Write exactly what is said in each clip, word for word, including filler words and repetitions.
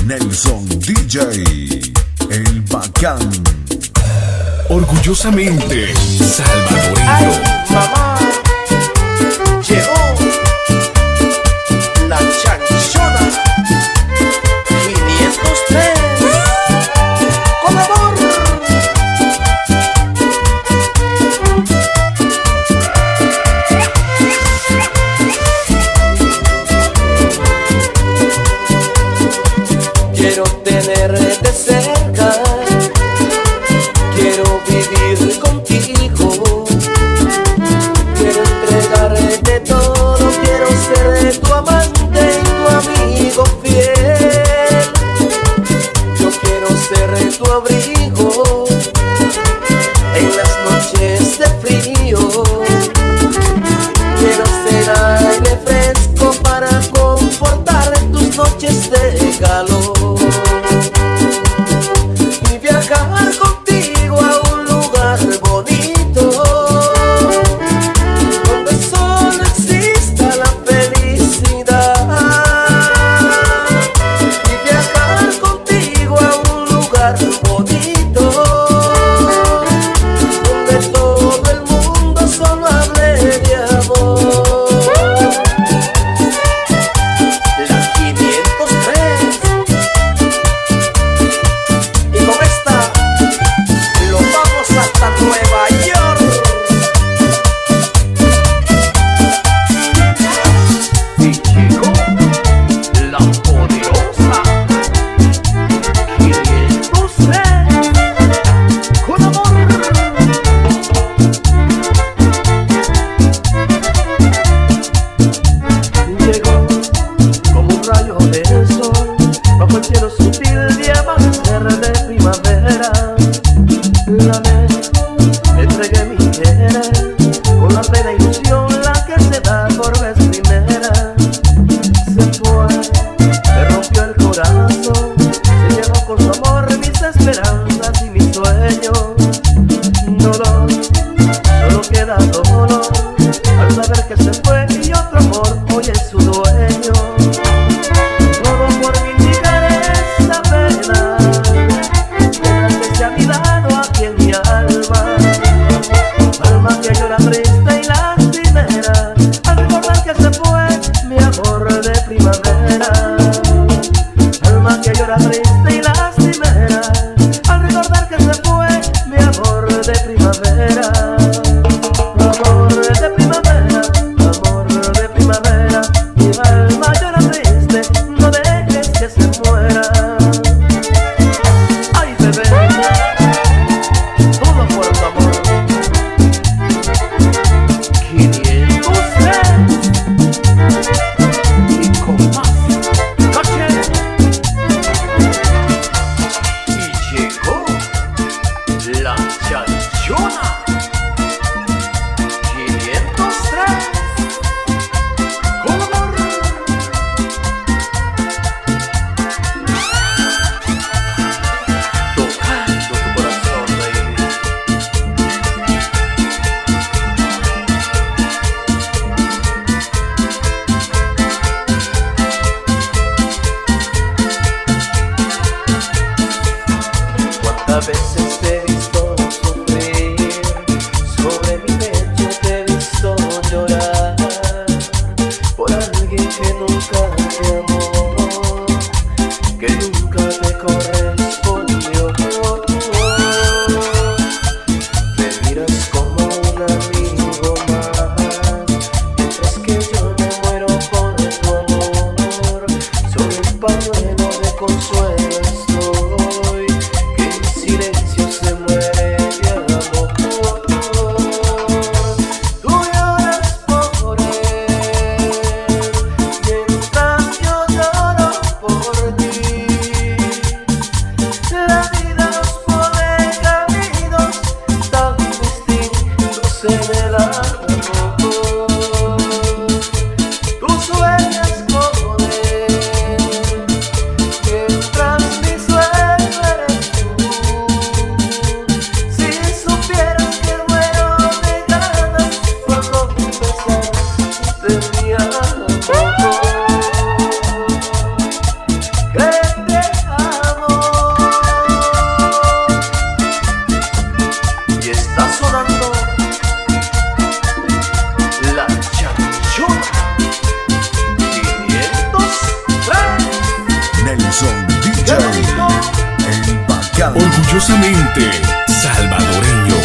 Nelson D J, el bacán. Orgullosamente salvadoreño. Ay, mamá, llegó la chanchona quinientos tres con amor. Quiero tenerte cerca, quiero vivir contigo, quiero entregarte todo, quiero ser tu amante y tu amigo fiel. Yo quiero ser tu abrigo en las noches de frío, quiero ser aire fresco para confortar tus noches de calor. Viajar contigo a un lugar bonito donde solo exista la felicidad. Y viajar contigo a un lugar bonito donde todo el mundo solo hable de amor. La quinientos tres. Y con esta lo vamos hasta Nueva York. Y llegó la poderosa quinientos tres con amor. Llegó como un rayo de sol bajo el cielo sutil de amanecer de primavera. La amé, le entregué mi querer con la plena ilusión, la que se da por vez primera. Se fue, me rompió el corazón, se llevó con su amor mis esperanzas y mis sueños. Dolor, solo queda dolor al saber que se fue y otro amor hoy es su dueño. Todo por mitigar esa pena, quédate a mi lado aquí en mi alma, alma que llora triste y lastimera al recordar que se fue mi amor de primavera. Alma que llora triste y lastimera al recordar que se fue mi amor de primavera. Amor de primavera, amor de primavera, mi alma llora triste, no dejes que se muera. Ay, bebé, todo por tu amor. quinientos tres y con más noche. Y llegó la chanchona quinientos tres con amor. Tocando tu corazón, baby. Cuántas veces te he visto sufrir, sobre mi pecho te he visto llorar, por alguien que nunca te amó, que nunca te correspondió. Me miras como un amigo más, mientras que yo me muero por tu amor. Sobre un pañuelo de consuelo estoy, que en silencio se muere de amor. Tú lloras por él, mientras yo Nelson D J, el bacán. Orgullosamente salvadoreño.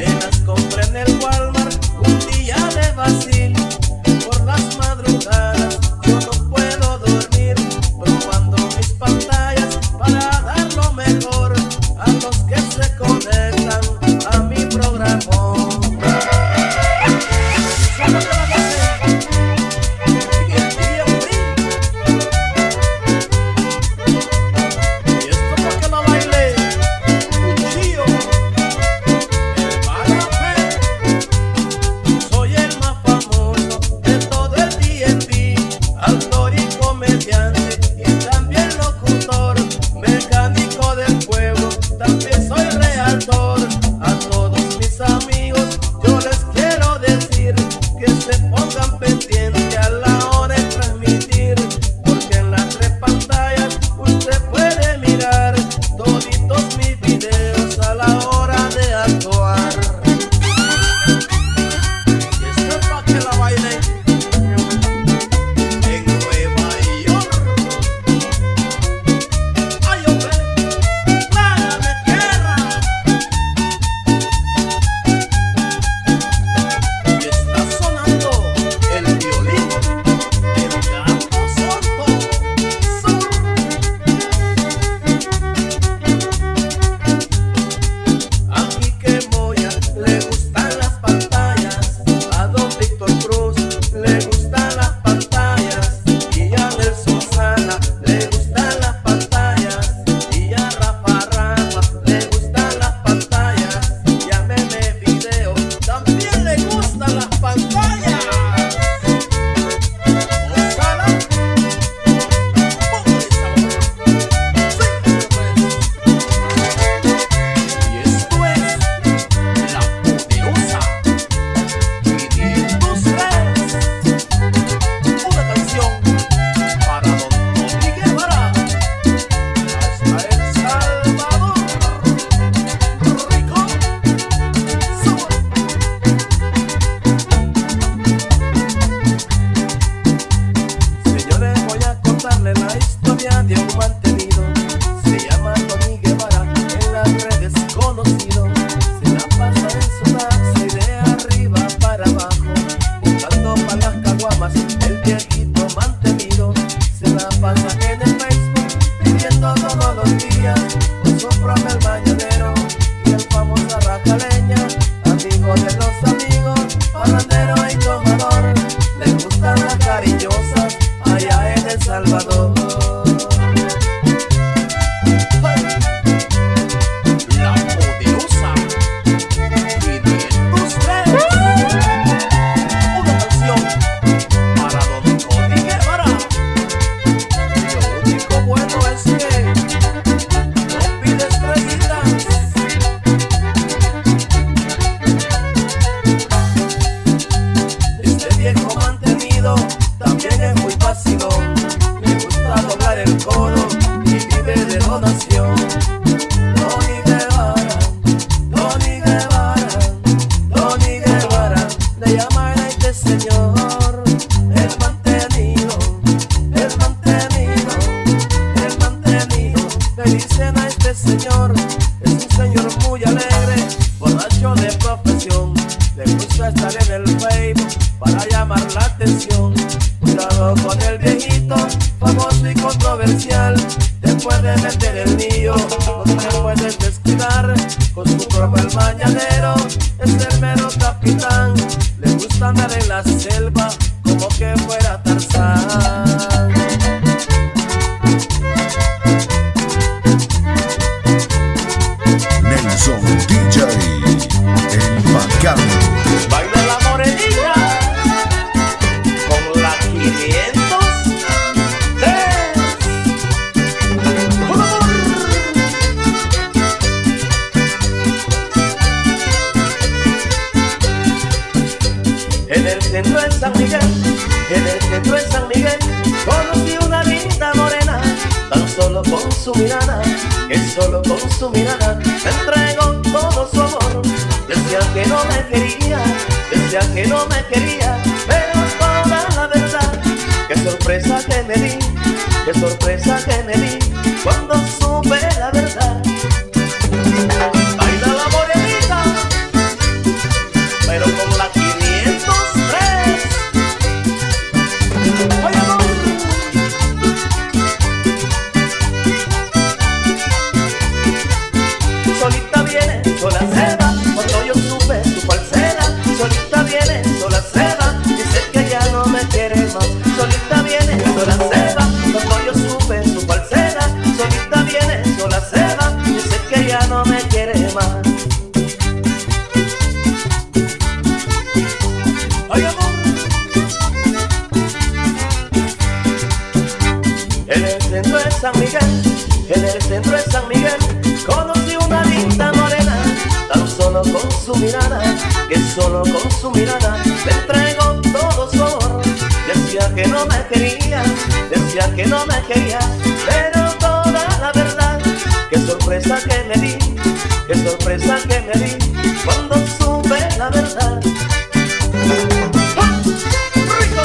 Walmart un día de vacil por las madrugadas. viejo mantenido, se llama Tony Guevara, en las redes conocido. Se la pasa en su taxi de arriba para abajo, buscando pa' las caguamas, el viejito mantenido. Se la pasa en el Facebook, pidiendo todos los días, por su propio el mañanero y el famoso racaleña, amigo de los amigos, parrandero y tomador. Le gustan las cariñosas allá en El Salvador. La poderosa quinientos tres, una canción para Don Tony Guevara. Lo único bueno es que no pide estrellitas. Este viejo mantenido también es muy vacilón, le gusta doblar el codo y vive de donación. Tony Guevara, Tony Guevara, Tony Guevara, le llaman a este señor el mantenido, el mantenido, el mantenido. Le dicen a este señor, es un señor muy alegre, borracho de profesión. Le gusta estar en el Facebook para llamar la atención. Cuidado con el viejito, famoso y controversial. Te puede meter el lío, no te puedes descuidar. Con su propio el mañanero, es el mero capitán. Le gusta andar en la selva como que fuera Tarzán. Nelson D J, el bacán. Baila la morenita con la quinientos tres. ¡Con amor! En el centro de San Miguel, en el centro de San Miguel, conocí una linda morena, tan solo con su mirada, que solo con su mirada me entregó todo su amor. Decía que no me quería, decía que no me quería, pero es toda la verdad. Qué sorpresa que me di, qué sorpresa que me di, cuando supe la verdad. Baila la morenita, pero con la quinientos tres. ¡Ay, amor! Solita viene, sola se va, cuando yo supe su falsedad. Solita viene, sola se va, dice que ya no me quiere más. Solita viene, sola se va, cuando yo supe su falsedad. Solita viene, sola se va, dice que ya no me quiere más. ¡Ay, amor! En el centro de San Miguel, en el centro de San Miguel, conocí una linda morena, tan solo con su mirada, que solo con su mirada me entregó todo su amor. Decía que no me quería, decía que no me quería, pero toda la verdad. Qué sorpresa que me di, qué sorpresa que me di, cuando supe la verdad. ¡Ah! ¡Rico!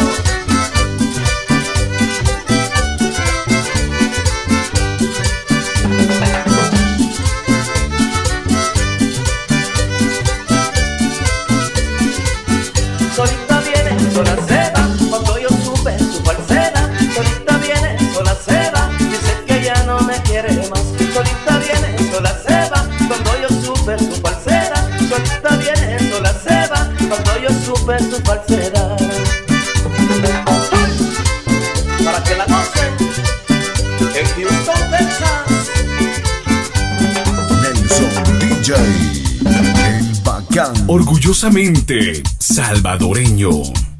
Solita viene, sola se va, cuando yo supe su falsedad. Solita viene, sola se va, dice que ya no me quiere más. Solita viene, sola se va, cuando yo supe su falsedad. Solita viene, sola se va, cuando yo supe su falsedad. Para que la gocen en Houston, Texas. Nelson D J, el bacán. Orgullosamente salvadoreño.